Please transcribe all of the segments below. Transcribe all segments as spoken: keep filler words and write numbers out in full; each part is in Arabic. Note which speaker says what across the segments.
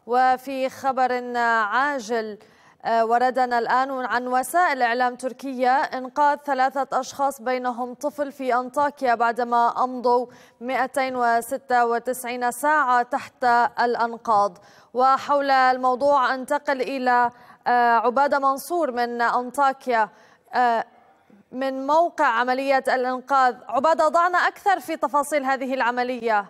Speaker 1: وفي خبر عاجل وردنا الآن عن وسائل إعلام تركية إنقاذ ثلاثة أشخاص بينهم طفل في أنطاكيا بعدما أمضوا مئتين وستة وتسعين ساعة تحت الأنقاض. وحول الموضوع أنتقل إلى عبادة منصور من أنطاكيا من موقع عملية الإنقاذ. عبادة، ضعنا أكثر في تفاصيل هذه العملية.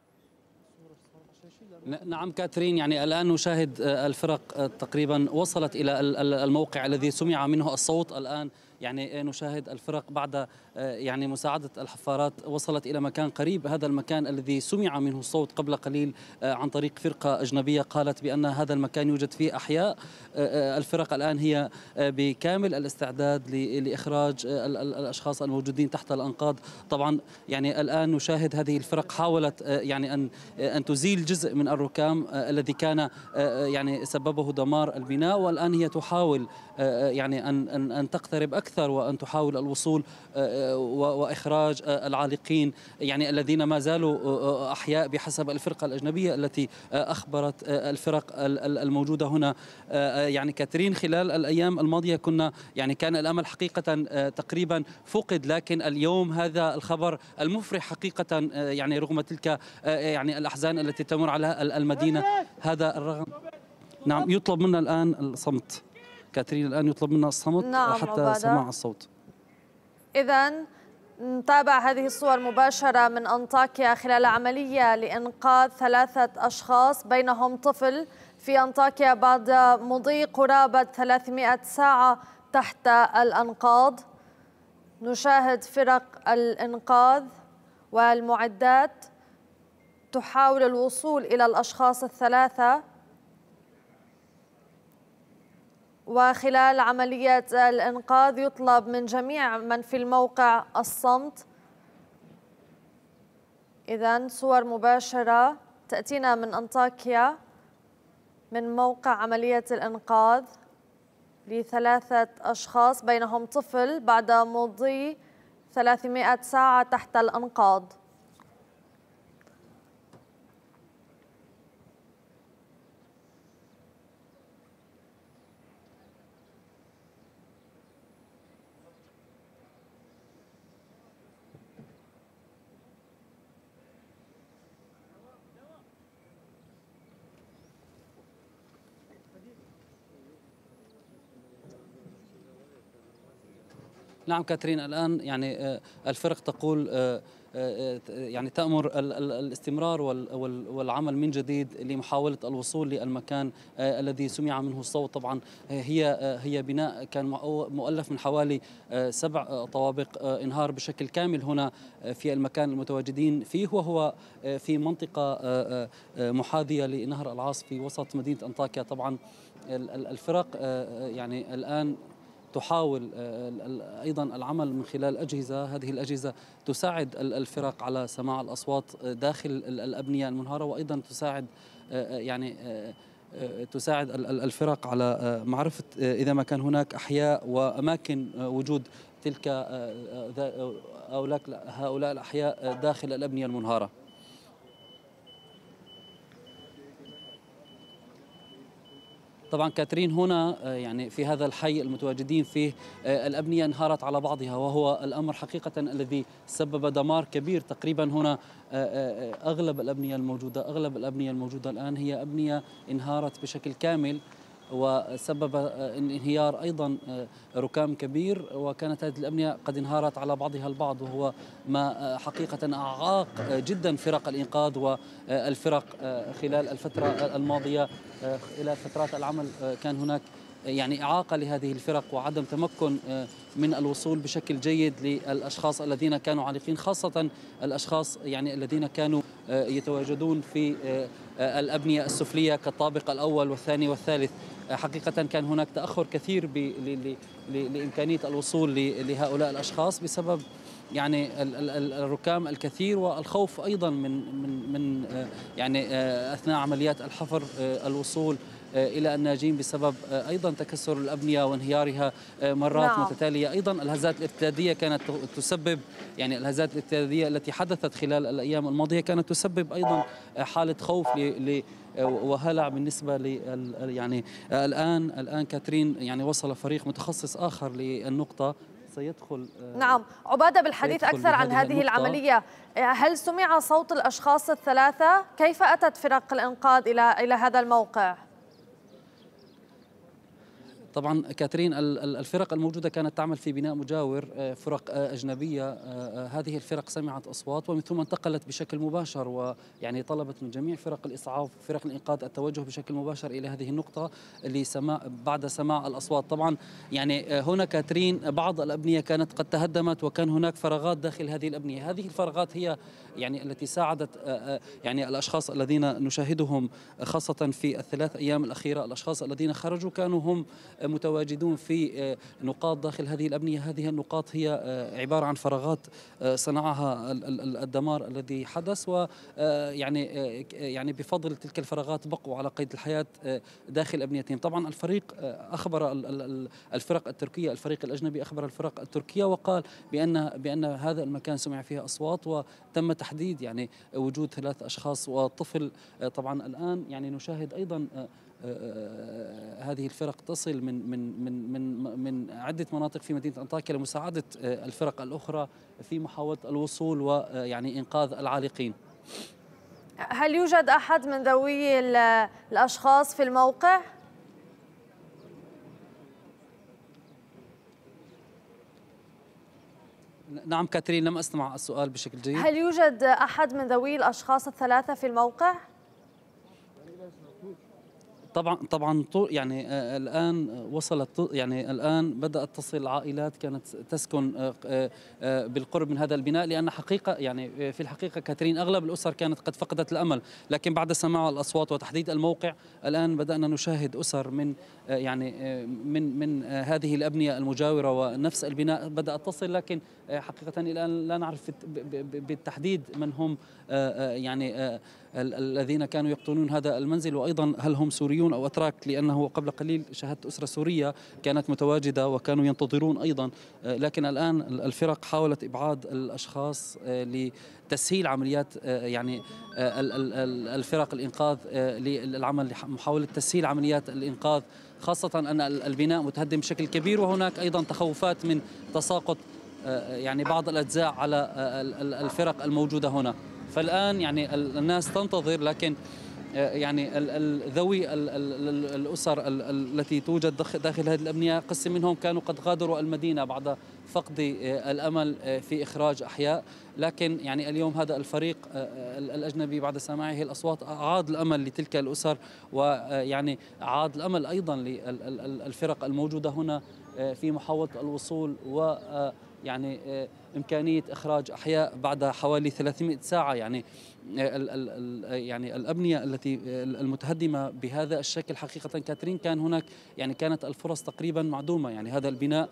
Speaker 2: نعم كاترين، يعني الآن نشاهد الفرق تقريبا وصلت إلى الموقع الذي سمع منه الصوت. الآن يعني نشاهد الفرق بعد يعني مساعدة الحفارات وصلت إلى مكان قريب. هذا المكان الذي سمع منه الصوت قبل قليل عن طريق فرقة أجنبية قالت بأن هذا المكان يوجد فيه أحياء. الفرق الآن هي بكامل الاستعداد لإخراج الأشخاص الموجودين تحت الأنقاض. طبعا يعني الآن نشاهد هذه الفرق حاولت يعني أن أن تزيل جزء من الركام الذي كان يعني سببه دمار البناء، والآن هي تحاول يعني أن أن أن تقترب أكثر وأن تحاول الوصول وإخراج العالقين يعني الذين ما زالوا أحياء بحسب الفرقة الأجنبية التي أخبرت الفرق الموجودة هنا. يعني كاترين، خلال الأيام الماضية كنا يعني كان الأمل حقيقة تقريبا فقد، لكن اليوم هذا الخبر المفرح حقيقة يعني رغم تلك يعني الأحزان التي تمر على المدينة. هذا الرغم نعم يطلب منا الآن الصمت. كاترين، الآن يطلب منا الصمت
Speaker 1: نعم
Speaker 2: حتى
Speaker 1: عبادة.
Speaker 2: سماع الصوت.
Speaker 1: إذن نتابع هذه الصور مباشرة من أنطاكيا خلال عملية لإنقاذ ثلاثة أشخاص بينهم طفل في أنطاكيا بعد مضي قرابة ثلاثمئة ساعة تحت الأنقاض. نشاهد فرق الإنقاذ والمعدات تحاول الوصول إلى الأشخاص الثلاثة، وخلال عملية الإنقاذ يطلب من جميع من في الموقع الصمت. إذن صور مباشرة تأتينا من أنطاكيا من موقع عملية الإنقاذ لثلاثة أشخاص بينهم طفل بعد مضي ثلاثمئة ساعة تحت الأنقاض.
Speaker 2: نعم كاترين، الآن يعني الفرق تقول يعني تأمر الاستمرار والعمل من جديد لمحاولة الوصول للمكان الذي سمع منه الصوت. طبعا هي هي بناء كان مؤلف من حوالي سبع طوابق، انهار بشكل كامل هنا في المكان المتواجدين فيه، وهو في منطقة محاذية لنهر العاص في وسط مدينة أنطاكيا. طبعا الفرق يعني الآن تحاول أيضا العمل من خلال أجهزة، هذه الأجهزة تساعد الفرق على سماع الأصوات داخل الأبنية المنهارة، وأيضا تساعد يعني تساعد الفرق على معرفة إذا ما كان هناك أحياء وأماكن وجود تلك هؤلاء الأحياء داخل الأبنية المنهارة. طبعا كاترين، هنا يعني في هذا الحي المتواجدين فيه الأبنية انهارت على بعضها، وهو الأمر حقيقة الذي سبب دمار كبير. تقريبا هنا أغلب الأبنية الموجودة أغلب الأبنية الموجودة الآن هي أبنية انهارت بشكل كامل، وسبب انهيار أيضا ركام كبير، وكانت هذه الأبنية قد انهارت على بعضها البعض، وهو ما حقيقة أعاق جدا فرق الإنقاذ والفرق خلال الفترة الماضية. إلى فترات العمل كان هناك يعني إعاقة لهذه الفرق وعدم تمكن من الوصول بشكل جيد للأشخاص الذين كانوا عالقين، خاصة الأشخاص يعني الذين كانوا يتواجدون في الأبنية السفلية كالطابق الأول والثاني والثالث. حقيقة كان هناك تأخر كثير لإمكانية الوصول لهؤلاء الأشخاص بسبب يعني الركام الكثير والخوف أيضا من من من يعني أثناء عمليات الحفر الوصول إلى الناجين بسبب أيضا تكسر الأبنية وانهيارها مرات
Speaker 1: نعم.
Speaker 2: متتالية. أيضا الهزات الارتدادية كانت تسبب، يعني الهزات الارتدادية التي حدثت خلال الأيام الماضية كانت تسبب أيضا حالة خوف ل وهلع بالنسبة ل يعني الآن الآن كاترين يعني وصل فريق متخصص آخر للنقطة سيدخل.
Speaker 1: نعم عبادة، بالحديث أكثر عن هذه النقطة. العملية، هل سمع صوت الأشخاص الثلاثة؟ كيف أتت فرق الإنقاذ إلى إلى هذا الموقع؟
Speaker 2: طبعا كاترين الفرق الموجودة كانت تعمل في بناء مجاور، فرق أجنبية. هذه الفرق سمعت أصوات ومن ثم انتقلت بشكل مباشر، ويعني طلبت من جميع فرق الإسعاف وفرق الإنقاذ التوجه بشكل مباشر إلى هذه النقطة لسماع بعد سماع الأصوات. طبعا يعني هنا كاترين بعض الأبنية كانت قد تهدمت وكان هناك فراغات داخل هذه الأبنية. هذه الفراغات هي يعني التي ساعدت يعني الأشخاص الذين نشاهدهم خاصة في الثلاث أيام الأخيرة، الأشخاص الذين خرجوا كانوا هم متواجدون في نقاط داخل هذه الأبنية. هذه النقاط هي عبارة عن فراغات صنعها الدمار الذي حدث، ويعني يعني بفضل تلك الفراغات بقوا على قيد الحياة داخل أبنيتهم. طبعا الفريق أخبر الفرق التركية، الفريق الأجنبي أخبر الفرق التركية وقال بأن بأن هذا المكان سمع فيه أصوات وتم تحديد يعني وجود ثلاث أشخاص وطفل. طبعا الآن يعني نشاهد أيضا هذه الفرق تصل من من من من من عدة مناطق في مدينة أنطاكيا لمساعدة الفرق الأخرى في محاولة الوصول ويعني إنقاذ العالقين.
Speaker 1: هل يوجد أحد من ذوي الأشخاص في الموقع؟
Speaker 2: نعم كاترين، لم أسمع السؤال بشكل جيد.
Speaker 1: هل يوجد أحد من ذوي الأشخاص الثلاثة في الموقع؟
Speaker 2: طبعا طبعا يعني الان وصلت يعني الان بدات تصل عائلات كانت تسكن بالقرب من هذا البناء، لان حقيقه يعني في الحقيقه كاترين اغلب الاسر كانت قد فقدت الامل، لكن بعد سماع الاصوات وتحديد الموقع الان بدانا نشاهد اسر من يعني من من هذه الابنيه المجاوره ونفس البناء بدات تصل، لكن حقيقه الان لا نعرف بالتحديد من هم يعني الذين كانوا يقطنون هذا المنزل، وأيضا هل هم سوريون أو أتراك، لأنه قبل قليل شاهدت أسرة سورية كانت متواجدة وكانوا ينتظرون أيضا. لكن الآن الفرق حاولت إبعاد الأشخاص لتسهيل عمليات يعني الفرق الإنقاذ للعمل محاولة تسهيل عمليات الإنقاذ، خاصة أن البناء متهدم بشكل كبير وهناك أيضا تخوفات من تساقط يعني بعض الأجزاء على الفرق الموجودة هنا. فالآن يعني الناس تنتظر، لكن يعني ذوي الأسر التي توجد داخل هذه الأبنية قسم منهم كانوا قد غادروا المدينة بعد فقد الأمل في إخراج أحياء، لكن يعني اليوم هذا الفريق الأجنبي بعد سماعه الأصوات أعاد الأمل لتلك الأسر، ويعني أعاد الأمل أيضا للفرق الموجودة هنا في محاولة الوصول و يعني إمكانية إخراج أحياء بعد حوالي ثلاثمئة ساعة. يعني ال ال يعني الأبنية التي المتهدمة بهذا الشكل حقيقة كاترين كان هناك يعني كانت الفرص تقريبا معدومة، يعني هذا البناء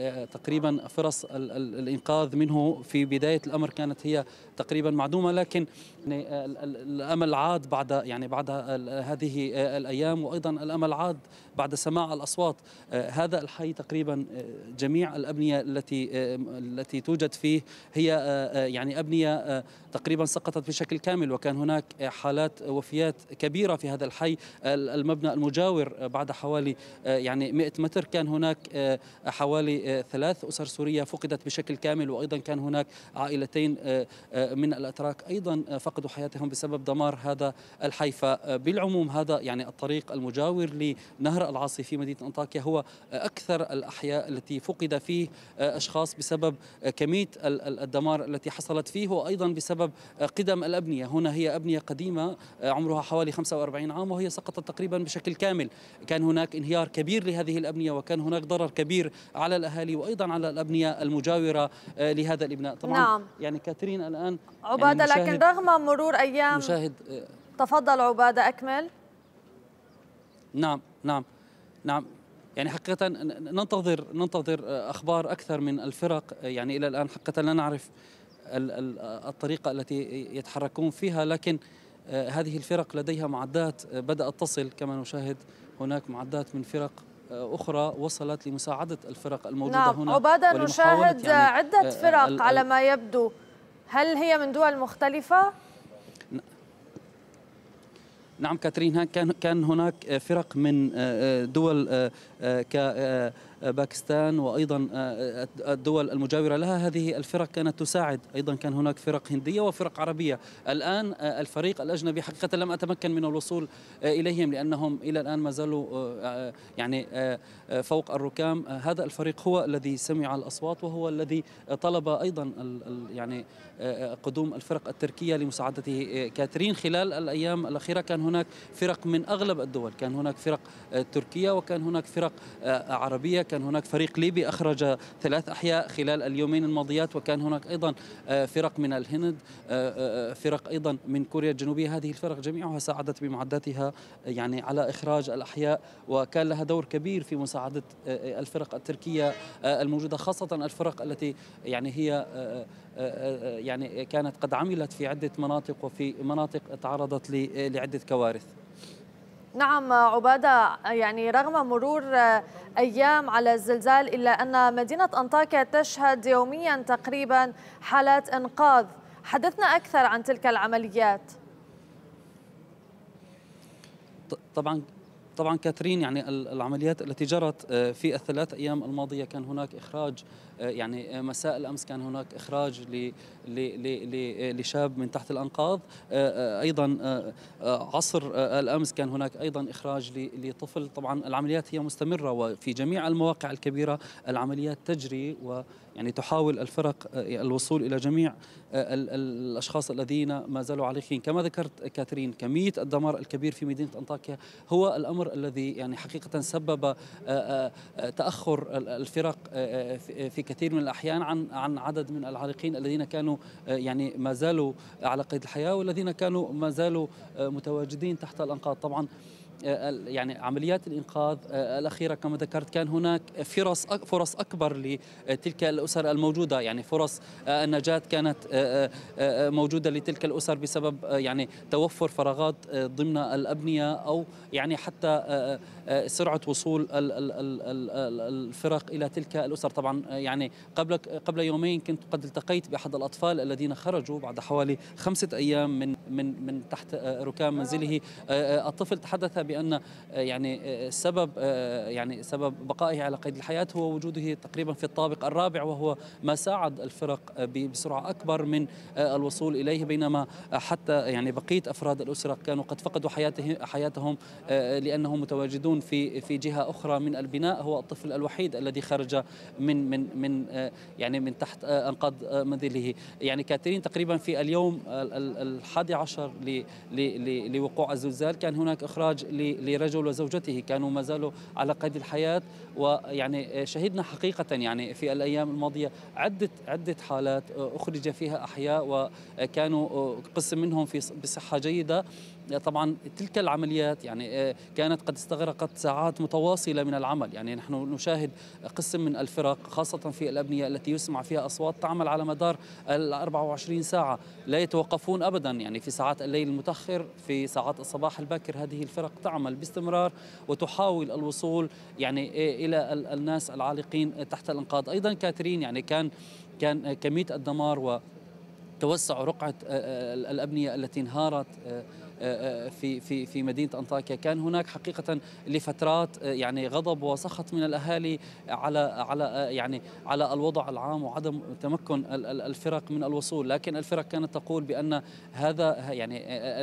Speaker 2: تقريبا فرص الإنقاذ منه في بداية الأمر كانت هي تقريبا معدومة، لكن يعني الأمل عاد بعد يعني بعد هذه الأيام، وأيضا الأمل عاد بعد سماع الأصوات. هذا الحي تقريبا جميع الأبنية التي التي توجد فيه هي يعني أبنية تقريبا سقطت بشكل كامل، وكان هناك حالات وفيات كبيرة في هذا الحي. المبنى المجاور بعد حوالي يعني مئة متر كان هناك حوالي ثلاث أسر سورية فقدت بشكل كامل، وأيضا كان هناك عائلتين من الأتراك أيضا فقدوا حياتهم بسبب دمار هذا الحي. فبالعموم هذا يعني الطريق المجاور لنهر العاصي في مدينة أنطاكيا هو أكثر الأحياء التي فقد فيه أشخاص بسبب كمية الدمار التي حصلت فيه، وأيضا بسبب قدم الأبنية. هنا هي أبنية قديمة عمرها حوالي خمسة وأربعين عام وهي سقطت تقريبا بشكل كامل. كان هناك انهيار كبير لهذه الأبنية، وكان هناك ضرر كبير على الأهالي وأيضا على الأبنية المجاورة لهذا الإبناء. طبعا
Speaker 1: نعم.
Speaker 2: يعني كاترين الآن
Speaker 1: عبادة يعني لكن رغم مرور أيام
Speaker 2: نشاهد.
Speaker 1: تفضل عبادة أكمل.
Speaker 2: نعم نعم نعم يعني حقيقة ننتظر ننتظر أخبار أكثر من الفرق. يعني إلى الآن حقيقة لا نعرف الطريقة التي يتحركون فيها، لكن هذه الفرق لديها معدات بدأت تصل كما نشاهد. هناك معدات من فرق أخرى وصلت لمساعدة الفرق الموجودة
Speaker 1: نعم.
Speaker 2: هنا.
Speaker 1: عبادة، نشاهد يعني عدة فرق على ما يبدو، هل هي من دول مختلفة؟
Speaker 2: نعم كاترين، كان كان هناك فرق من دول كباكستان وأيضا الدول المجاورة لها. هذه الفرق كانت تساعد، أيضا كان هناك فرق هندية وفرق عربية. الآن الفريق الأجنبي حقيقة لم أتمكن من الوصول إليهم لأنهم إلى الآن ما زالوا يعني فوق الركام. هذا الفريق هو الذي سمع الأصوات وهو الذي طلب أيضا يعني قدوم الفرق التركية لمساعدته. كاترين خلال الأيام الأخيرة كان هناك فرق من أغلب الدول، كان هناك فرق تركية وكان هناك فرق عربية، كان هناك فريق ليبي أخرج ثلاث أحياء خلال اليومين الماضيات، وكان هناك أيضا فرق من الهند، فرق أيضا من كوريا الجنوبية. هذه الفرق جميعها ساعدت بمعداتها يعني على إخراج الأحياء، وكان لها دور كبير في مساعدة الفرق التركية الموجودة، خاصة الفرق التي يعني هي يعني كانت قد عملت في عدة مناطق وفي مناطق تعرضت لعدة كوارث.
Speaker 1: نعم عبادة، يعني رغم مرور أيام على الزلزال إلا أن مدينة أنطاكيا تشهد يوميا تقريبا حالات إنقاذ. حدثنا أكثر عن تلك العمليات.
Speaker 2: طبعا طبعا كاترين، يعني العمليات التي جرت في الثلاث أيام الماضية كان هناك إخراج، يعني مساء الأمس كان هناك إخراج لشاب من تحت الأنقاض، أيضا عصر الأمس كان هناك أيضا إخراج لطفل. طبعا العمليات هي مستمرة وفي جميع المواقع الكبيرة العمليات تجري، ويعني تحاول الفرق الوصول إلى جميع الأشخاص الذين ما زالوا عالقين. كما ذكرت كاترين، كمية الدمار الكبير في مدينة أنطاكيا هو الأمر الذي يعني حقيقة سبب تأخر الفرق في كثير من الأحيان عن عن عدد من العالقين الذين كانوا يعني ما زالوا على قيد الحياة والذين كانوا ما زالوا متواجدين تحت الأنقاض. طبعا يعني عمليات الإنقاذ الأخيرة كما ذكرت كان هناك فرص فرص أكبر لتلك الأسر الموجودة، يعني فرص النجاة كانت موجودة لتلك الأسر بسبب يعني توفر فراغات ضمن الأبنية أو يعني حتى سرعة وصول الفرق إلى تلك الأسر. طبعا يعني قبل قبل يومين كنت قد التقيت بأحد الأطفال الذين خرجوا بعد حوالي خمسة أيام من من من تحت ركام منزله. الطفل تحدث بأن يعني سبب يعني سبب بقائه على قيد الحياة هو وجوده تقريبا في الطابق الرابع، وهو ما ساعد الفرق بسرعة أكبر من الوصول إليه، بينما حتى يعني بقية أفراد الأسرة كانوا قد فقدوا حياته حياتهم لأنهم متواجدون في في جهة أخرى من البناء. هو الطفل الوحيد الذي خرج من من من يعني من تحت أنقاض منزله. يعني كاترين تقريبا في اليوم الحادي عشر لوقوع الزلزال كان هناك إخراج لرجل وزوجته كانوا ما زالوا على قيد الحياة، ويعني شهدنا حقيقة يعني في الأيام الماضية عدة عدة حالات أخرج فيها أحياء وكانوا قسم منهم في بصحة جيدة. طبعا تلك العمليات يعني كانت قد استغرقت ساعات متواصلة من العمل. يعني نحن نشاهد قسم من الفرق خاصة في الأبنية التي يسمع فيها أصوات تعمل على مدار ال أربعة وعشرين ساعة، لا يتوقفون أبدا. يعني في ساعات الليل المتأخر، في ساعات الصباح الباكر، هذه الفرق تعمل باستمرار وتحاول الوصول يعني إلى الناس العالقين تحت الأنقاض. أيضا كاترين يعني كان كان كمية الدمار وتوسع رقعة الأبنية التي انهارت في في في مدينة أنطاكيا كان هناك حقيقة لفترات يعني غضب وسخط من الأهالي على على يعني على الوضع العام وعدم تمكن الفرق من الوصول. لكن الفرق كانت تقول بأن هذا يعني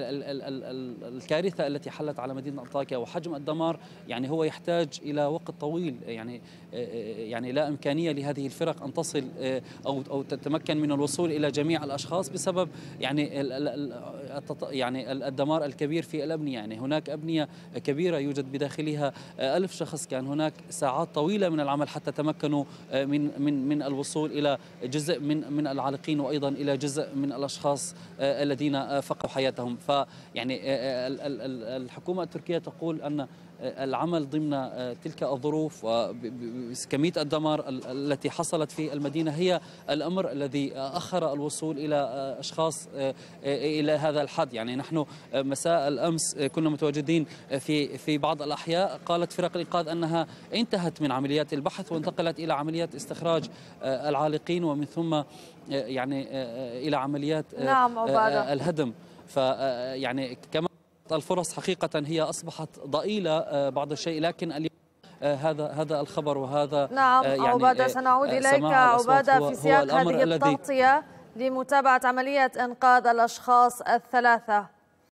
Speaker 2: الكارثة التي حلت على مدينة أنطاكيا وحجم الدمار يعني هو يحتاج إلى وقت طويل. يعني يعني لا إمكانية لهذه الفرق أن تصل أو أو تتمكن من الوصول إلى جميع الأشخاص بسبب يعني يعني الدمار الدمار الكبير في الأبنية. يعني هناك أبنية كبيرة يوجد بداخلها ألف شخص، كان هناك ساعات طويلة من العمل حتى تمكنوا من من من الوصول إلى جزء من من العالقين وأيضا إلى جزء من الأشخاص الذين فقدوا حياتهم. فيعني الحكومة التركية تقول أن العمل ضمن تلك الظروف وكمية الدمار التي حصلت في المدينة هي الأمر الذي أخر الوصول إلى أشخاص إلى هذا الحد. يعني نحن مساء الأمس كنا متواجدين في في بعض الأحياء، قالت فرق الإنقاذ أنها انتهت من عمليات البحث وانتقلت إلى عمليات استخراج العالقين ومن ثم يعني إلى عمليات
Speaker 1: نعم
Speaker 2: الهدم. فيعني كما الفرص حقيقة هي أصبحت ضئيلة بعض الشيء، لكن اليوم هذا هذا الخبر وهذا
Speaker 1: نعم يعني عبادة سنعود إليك عبادة في سياق هذه التغطية لمتابعة عملية إنقاذ الأشخاص الثلاثة.